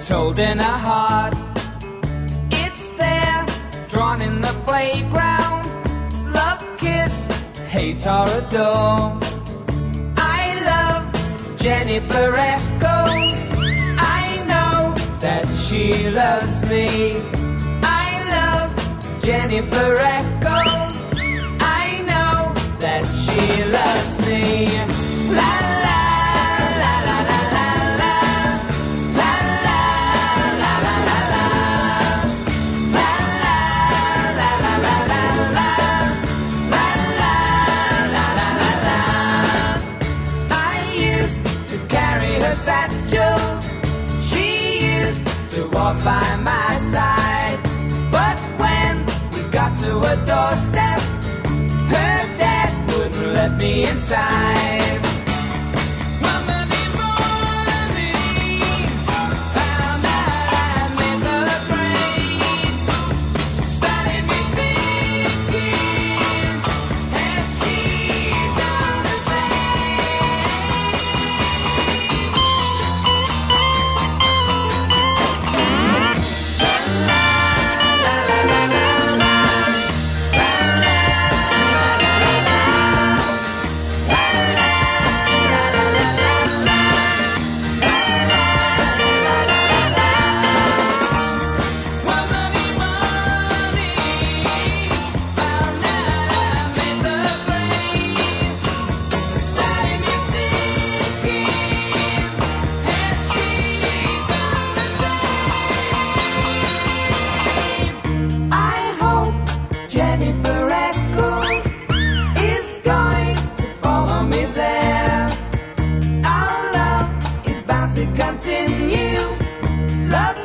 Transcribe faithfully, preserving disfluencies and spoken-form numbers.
told in her heart. It's there, drawn in the playground. Love, kiss, hate or adore. I love Jennifer Echoes. I know that she loves me. I love Jennifer Echoes. I know that she loves me. La la la la la la la. La la la la la la. La la la la la la la. La la la la la la. I used to carry her satchels. She used to walk by my side. But when we got to her doorstep, her dad wouldn't let me inside. Monday morning, found out I'd made her afraid. Started me thinking, has she done the same? La la la la la la. La la la la la la. La la la la la la la. La la la la la la. One Monday morning, found out I made the grade. Started me thinking, has she done the same? I hope Jennifer Echoes is going to follow me there. Our love is bound to continue. Love